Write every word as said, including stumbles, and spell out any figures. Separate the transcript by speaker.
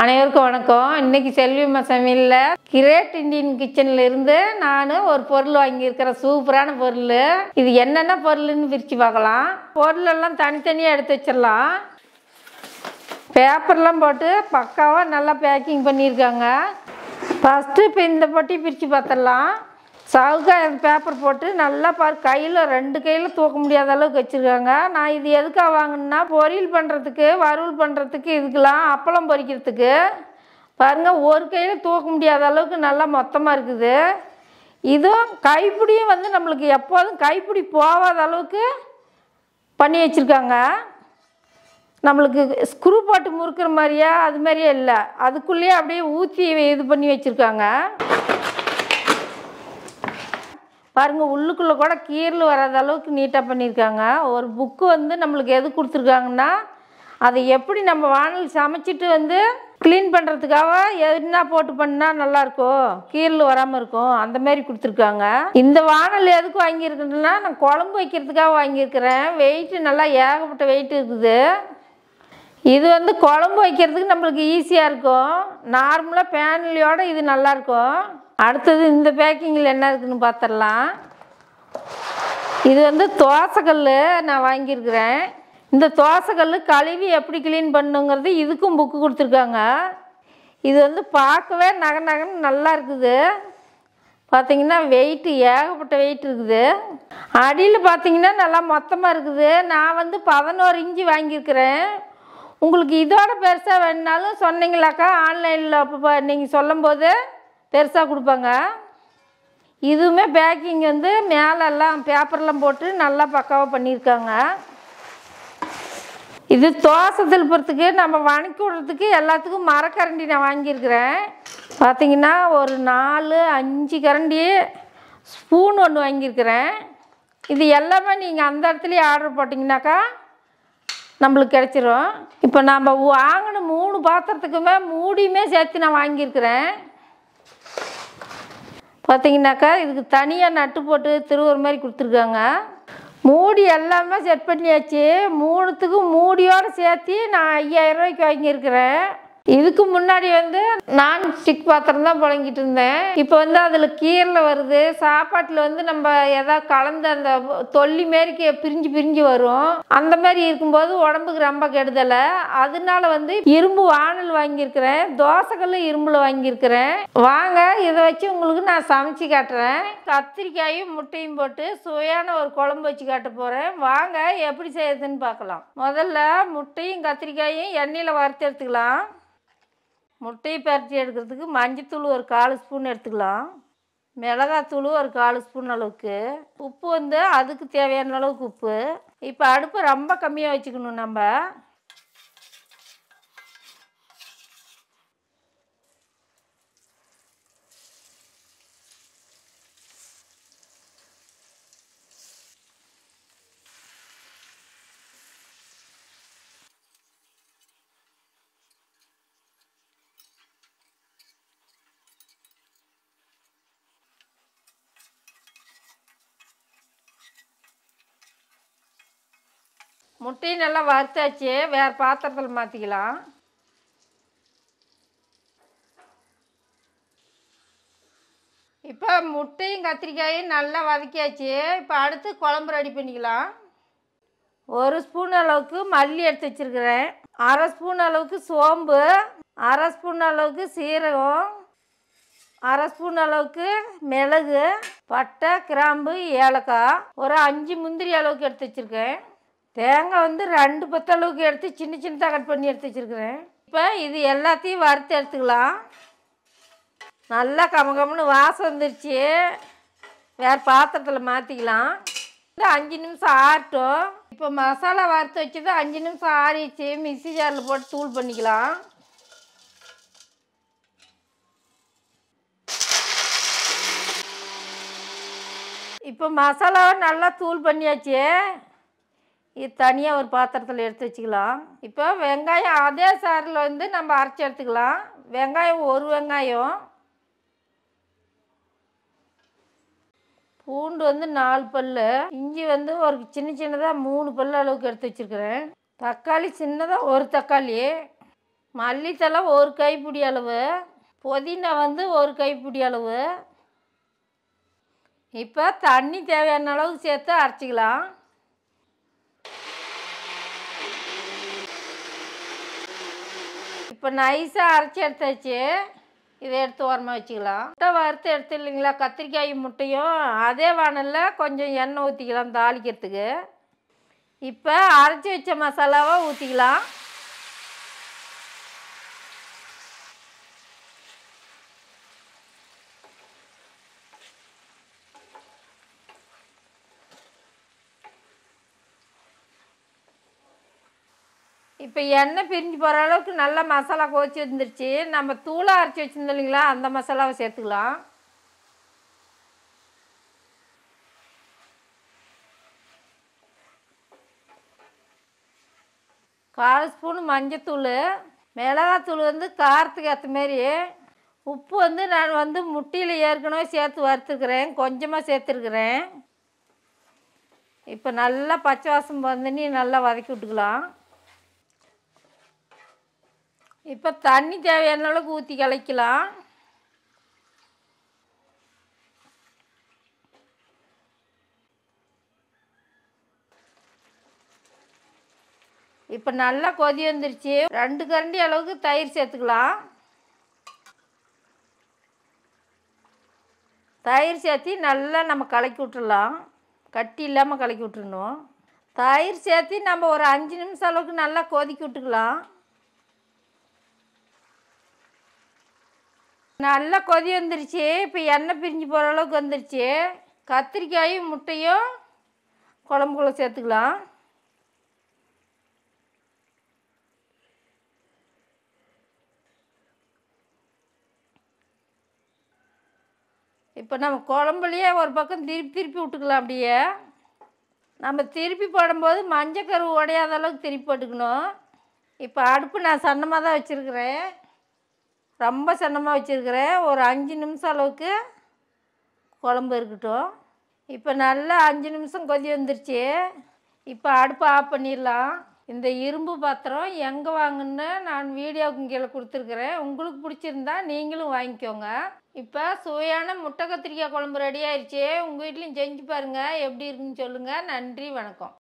Speaker 1: அனைவருக்கும் வணக்கம். இன்னைக்கு செல்வி அம்மா சமையல்ல கிரேட் இந்தியன் கிச்சன்ல இருந்து நான் ஒரு பொருள் வாங்கி இருக்கிறேன். சூப்பரான பொருள். இது என்னென்ன பொருள்னு பிரிச்சு பார்க்கலாம். பொருள் எல்லாம் தனித்தனியா எடுத்து வச்சிடலாம். பேப்பர்லாம் போட்டு பக்காவா நல்லா பேக்கிங் பண்ணியிருக்காங்க. ஃபர்ஸ்ட் இப்போ இந்த பொட்டி பிரித்து பார்த்துடலாம். சவுக்காய் பேப்பர் போட்டு நல்லா பாரு, கையில் ரெண்டு கையில் தூக்க முடியாத அளவுக்கு வச்சுருக்காங்க. நான் இது எதுக்காக வாங்கினா பொரியல் பண்ணுறதுக்கு, வறுவல் பண்ணுறதுக்கு, இதுக்கெலாம் அப்பளம் பொரிக்கிறதுக்கு. பாருங்கள், ஒரு கையில் தூக்க முடியாத அளவுக்கு நல்லா மொத்தமாக இருக்குது. இதுவும் கைப்பிடியும் வந்து நம்மளுக்கு எப்போதும் கைப்பிடி போகாத அளவுக்கு பண்ணி வச்சுருக்காங்க. நம்மளுக்கு ஸ்க்ரூ போட்டு முறுக்கிற மாதிரியா அது மாதிரியே இல்லை, அதுக்குள்ளேயே அப்படியே ஊற்றி இது பண்ணி வச்சுருக்காங்க. பாருங்கள், உள்ளுக்குள்ளே கூட கீரல் வராத அளவுக்கு நீட்டாக பண்ணியிருக்காங்க. ஒரு புக்கு வந்து நம்மளுக்கு எது கொடுத்துருக்காங்கன்னா, அதை எப்படி நம்ம வானல் சமைச்சிட்டு வந்து க்ளீன் பண்ணுறதுக்காக என்ன போட்டு பண்ணால் நல்லாயிருக்கும், கீரல் வராமல் இருக்கும், அந்த மாதிரி கொடுத்துருக்காங்க. இந்த வானல் எதுக்கு வாங்கியிருக்குன்னா, நான் குழம்பு வைக்கிறதுக்காக வாங்கியிருக்கிறேன். வெயிட்டு நல்லா ஏகப்பட்ட வெயிட் இருக்குது. இது வந்து குழம்பு வைக்கிறதுக்கு நம்மளுக்கு ஈஸியாக இருக்கும். நார்மலாக பேன்லையோடு இது நல்லாயிருக்கும். அடுத்தது இந்த பேக்கிங்கில் என்ன இருக்குதுன்னு பார்த்துடலாம். இது வந்து தோசைக்கல் நான் வாங்கியிருக்கிறேன். இந்த தோசைக்கல் கழுவி எப்படி க்ளீன் பண்ணுங்கிறது இதுக்கும் புக்கு கொடுத்துருக்காங்க. இது வந்து பார்க்கவே நகை நகன்னு நல்லா இருக்குது. பார்த்திங்கன்னா வெயிட்டு ஏகப்பட்ட வெயிட் இருக்குது. அடியில் பார்த்திங்கன்னா நல்லா மொத்தமாக இருக்குது. நான் வந்து பதினோரு இன்ச்சு வாங்கியிருக்கிறேன். உங்களுக்கு இதோட பெருசாக வேணுனாலும் சொன்னீங்களாக்கா ஆன்லைனில் இப்போ நீங்கள் சொல்லும்போது பெருசாக கொடுப்பாங்க. இதுவுமே பேக்கிங் வந்து மேலெல்லாம் பேப்பர்லாம் போட்டு நல்லா பக்காவாக பண்ணியிருக்காங்க. இது தோசை திருப்புறதுக்கு நம்ம வணக்கி விடுறதுக்கு எல்லாத்துக்கும் மரக்கரண்டி நான் வாங்கியிருக்கிறேன். பார்த்திங்கன்னா ஒரு நாலு அஞ்சு கரண்டி, ஸ்பூன் ஒன்று வாங்கியிருக்கிறேன். இது எல்லாமே நீங்கள் அந்த இடத்துலையே ஆர்டர் போட்டிங்கனாக்கா நம்மளுக்கு கிடச்சிரும். இப்போ நம்ம வாங்கின மூணு பாத்திரத்துக்குமே மூடியுமே சேர்த்து நான் வாங்கியிருக்கிறேன். பார்த்திங்கனாக்கா இதுக்கு தனியாக நட்டு போட்டு திருவுற மாதிரி கொடுத்துருக்காங்க. மூடி எல்லாமே செட் பண்ணியாச்சு. மூணுத்துக்கும் மூடியோடு சேர்த்து நான் ஐயாயிரம் ரூபாய்க்கு வாங்கியிருக்கிறேன். இதுக்கு முன்னாடி வந்து நான் ஸ்டிக் பாத்திரம் தான் புழங்கிட்டு இருந்தேன். இப்போ வந்து அதில் கீரல் வருது. சாப்பாட்டில் வந்து நம்ம எதாவது கலந்து அந்த தொல்லி மாரிக்கு பிரிஞ்சு பிரிஞ்சு வரும். அந்த மாதிரி இருக்கும்போது உடம்புக்கு ரொம்ப கெடுதலை. அதனால வந்து இரும்பு வானல் வாங்கியிருக்கிறேன். தோசைக்கல் இரும்பில் வாங்கியிருக்கிறேன். வாங்க, இதை வச்சு உங்களுக்கு நான் சமைச்சு காட்டுறேன். கத்திரிக்காயும் முட்டையும் போட்டு சுவையான ஒரு குழம்பு வச்சு காட்ட போகிறேன். வாங்க எப்படி செய்யுதுன்னு பார்க்கலாம். முதல்ல முட்டையும் கத்திரிக்காயும் எண்ணெயில் வறுத்து எடுத்துக்கலாம். முட்டையை பரட்டி எடுக்கிறதுக்கு மஞ்சத்தூள் ஒரு கால் ஸ்பூன் எடுத்துக்கலாம். மிளகாத்தூள் ஒரு கால் ஸ்பூன் அளவுக்கு. உப்பு வந்து அதுக்கு தேவையான அளவுக்கு உப்பு. இப்போ அடுப்பு ரொம்ப கம்மியாக வச்சுக்கணும். நம்ம முட்டையும் நல்லா வறுத்தாச்சு. வேறு பாத்திரத்தில் மாற்றிக்கலாம். இப்போ முட்டையும் கத்திரிக்காயும் நல்லா வதக்கியாச்சு. இப்போ அடுத்து குழம்பு ரெடி பண்ணிக்கலாம். ஒரு ஸ்பூன் அளவுக்கு மல்லி எடுத்து வச்சுருக்கிறேன். அரை ஸ்பூன் அளவுக்கு சோம்பு, அரை ஸ்பூன் அளவுக்கு சீரகம், அரை ஸ்பூன் அளவுக்கு மிளகு, பட்டை, கிராம்பு, ஏலக்காய், ஒரு அஞ்சு முந்திரி அளவுக்கு எடுத்து வச்சுருக்கேன். தேங்காய் வந்து ரெண்டு பத்து அளவுக்கு எடுத்து சின்ன சின்னதாக கட் பண்ணி எடுத்து வச்சுருக்கிறேன். இப்போ இது எல்லாத்தையும் வறுத்து எடுத்துக்கலாம். நல்லா கமகம்னு வாசம் வந்துருச்சு. வேறு பாத்திரத்தில் மாற்றிக்கலாம். அஞ்சு நிமிஷம் ஆறட்டும். இப்போ மசாலா வறுத்து வச்சது அஞ்சு நிமிஷம் ஆறிடுச்சு. மிக்ஸி ஜாரில் போட்டு தூள் பண்ணிக்கலாம். இப்போ மசாலாவை நல்லா தூள் பண்ணியாச்சு. இது தனியாக ஒரு பாத்திரத்தில் எடுத்து வச்சுக்கலாம். இப்போ வெங்காயம் அதே சாரில் வந்து நம்ம அரைச்சி எடுத்துக்கலாம். வெங்காயம் ஒரு வெங்காயம், பூண்டு வந்து நாலு பல், இஞ்சி வந்து ஒரு சின்ன சின்னதாக மூணு பல் அளவுக்கு எடுத்து வச்சுருக்கிறேன். தக்காளி சின்னதாக ஒரு தக்காளி, மல்லித்தழை ஒரு கைப்பிடி அளவு, புதினா வந்து ஒரு கைப்பிடி அளவு. இப்போ தண்ணி தேவையான அளவுக்கு சேர்த்து அரைச்சிக்கலாம். இப்போ நைஸாக அரைச்சி எடுத்தாச்சு. இதை எடுத்து ஓரமாக வச்சுக்கலாம். முட்டை வறுத்து எடுத்து இல்லைங்களா, கத்திரிக்காயும் முட்டையும் அதே வானலில் கொஞ்சம் எண்ணெய் ஊற்றிக்கலாம் தாளிக்கிறதுக்கு. இப்போ அரைச்சி வச்ச மசாலாவை ஊற்றிக்கலாம். இப்போ எண்ணெய் பிரிஞ்சு போகிற அளவுக்கு நல்லா மசாலா கொதிச்சு வந்துருச்சு. நம்ம தூளாக அரைச்சி வச்சுருந்தோம் இல்லைங்களா, அந்த மசாலாவை சேர்த்துக்கலாம். கால் ஸ்பூன் மஞ்சத்தூள், மிளகாத்தூள் வந்து காரத்துக்கு ஏற்ற மாரி, உப்பு வந்து நான் வந்து முட்டையில் ஏற்கனவே சேர்த்து வறுத்துருக்குறேன், கொஞ்சமாக சேர்த்துருக்குறேன். இப்போ நல்லா பச்சை வாசம் பண்ணி நல்லா வதக்கி விட்டுக்கலாம். இப்போ தண்ணி தேவையான அளவுக்கு ஊற்றி கலக்கலாம். இப்போ நல்லா கொதி வந்துருச்சு. ரெண்டு கரண்டி அளவுக்கு தயிர் சேர்த்துக்கலாம். தயிர் சேர்த்து நல்லா நம்ம கலக்கி விட்டுடலாம். கட்டி இல்லாமல் கலக்கி விட்டுருணும். தயிர் சேர்த்து நம்ம ஒரு அஞ்சு நிமிஷம் அளவுக்கு நல்லா கொதிக்க விட்டுக்கலாம். நல்லா கொதி வந்துருச்சு. இப்போ எண்ணெய் பிரிஞ்சு போகிற அளவுக்கு வந்துருச்சு. கத்திரிக்காயும் முட்டையும் குழம்புக்குள்ளே சேர்த்துக்கலாம். இப்போ நம்ம குழம்புலையே ஒரு பக்கம் திருப்பி திருப்பி விட்டுக்கலாம். அப்படியே நம்ம திருப்பி போடும்போது மஞ்சக்கரு உடையாத அளவுக்கு திருப்பி போட்டுக்கணும். இப்போ அடுப்பு நான் சன்னமாக தான் வச்சுருக்கிறேன், ரொம்ப சன்னமாக வச்சுருக்கிறேன். ஒரு அஞ்சு நிமிஷம் அளவுக்கு குழம்பு இருக்கட்டும். இப்போ நல்லா அஞ்சு நிமிஷம் கொதி வந்துருச்சு. இப்போ அடுப்பை ஆஃப் பண்ணிடலாம். இந்த இரும்பு பாத்திரம் எங்கே வாங்குன்னு நான் வீடியோவுக்கு கீழே கொடுத்துருக்குறேன். உங்களுக்கு பிடிச்சிருந்தா நீங்களும் வாங்கிக்கோங்க. இப்போ சுவையான முட்டை கத்திரிக்காய் குழம்பு ரெடி ஆயிடுச்சு. உங்கள் வீட்லேயும் செஞ்சு பாருங்கள், எப்படி இருக்குன்னு சொல்லுங்கள். நன்றி, வணக்கம்.